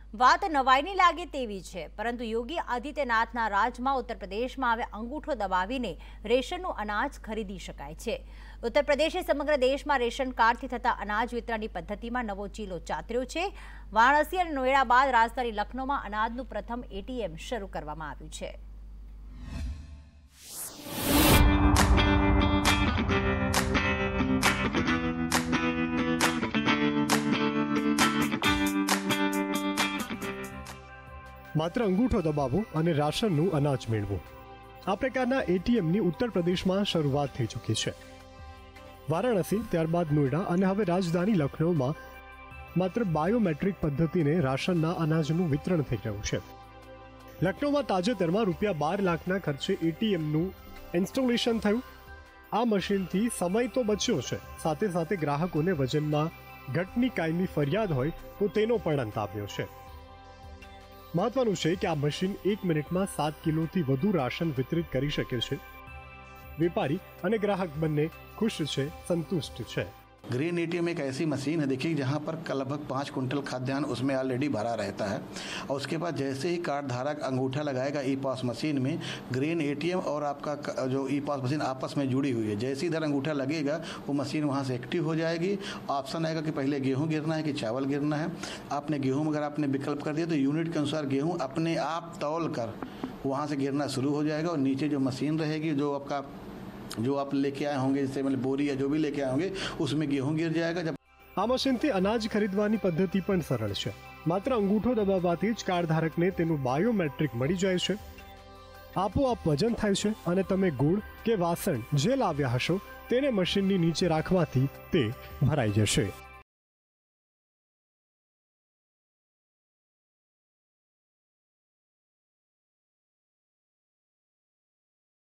વાત નવાઈની લાગે તેવી છે, પરંતુ યોગી આદિત્યનાથના રાજમાં ઉત્તર પ્રદેશમાં હવે અંગૂઠો દબાવીને રેશનનું અનાજ ખરીદી શકાય છે। ઉત્તર પ્રદેશે સમગ્ર દેશમાં રેશન કાર્ડથી થતા અનાજ વિતરણની પદ્ધતિમાં નવો ચીલો ચાતર્યો છે। વારાણસી અને નોએડા બાદ રાજધાની લખનૌમાં અનાજનું પ્રથમ એટીએમ શરૂ કરવામાં આવ્યું છે। માત્ર અંગૂઠો દબાવવો અને રાશનનું અનાજ મેળવવું, આ પ્રકારના એટીએમની ઉત્તર પ્રદેશમાં શરૂઆત થઈ ચૂકી છે। વારાણસી, ત્યારબાદ નોઈડા અને હવે રાજધાની લખનૌમાં માત્ર બાયોમેટ્રિક પદ્ધતિને રાશનના અનાજનું વિતરણ થઈ રહ્યું છે। લખનૌમાં તાજેતરમાં ₹12 લાખના ખર્ચે એટીએમનું ઇન્સ્ટોલેશન થયું। આ મશીનથી સમય તો બચ્યો છે, સાથે સાથે ગ્રાહકોને વજનમાં ઘટની કાયમી ફરિયાદ હોય તો તેનો પણ અંત આવ્યો છે। મહત્વનું છે કે આ મશીન 1 મિનિટમાં 7 કિલોથી વધુ રાશન વિતરિત કરી શકે છે। વેપારી અને ગ્રાહક બંને खुश છે, संतुष्ट છે। ग्रीन एटीएम एक ऐसी मशीन है, देखिए जहाँ पर लगभग 5 कुंटल खाद्यान्न उसमें ऑलरेडी भरा रहता है और उसके बाद जैसे ही कार्ड धारक अंगूठा लगाएगा ई पास मशीन में, ग्रीन एटीएम और आपका जो ई पास मशीन आपस में जुड़ी हुई है। जैसे इधर अंगूठा लगेगा वो मशीन वहाँ से एक्टिव हो जाएगी। ऑप्शन आएगा कि पहले गेहूँ गिरना है कि चावल गिरना है। आपने गेहूँ अगर आपने विकल्प कर दिया तो यूनिट के अनुसार गेहूँ अपने आप तौल कर वहाँ से गिरना शुरू हो जाएगा और नीचे जो मशीन रहेगी, जो आप लेके आए होंगे, जैसे मतलब बोरी या जो भी लेके आए होंगे, उसमें गेहूं गिर जाएगा। जब આ મશીનથી અનાજ ખરીદવાની પદ્ધતિ પણ સરળ છે। માત્ર અંગૂઠો દબાવવાથી જ કાર્ડ ધારકને તેનું બાયોમેટ્રિક મળી જાય છે। આપોઆપ વજન થાય છે અને તમે ગુળ કે વાસણ જે લાવ્યા હશો તેને મશીનની નીચે રાખવાથી તે ભરાઈ જશે।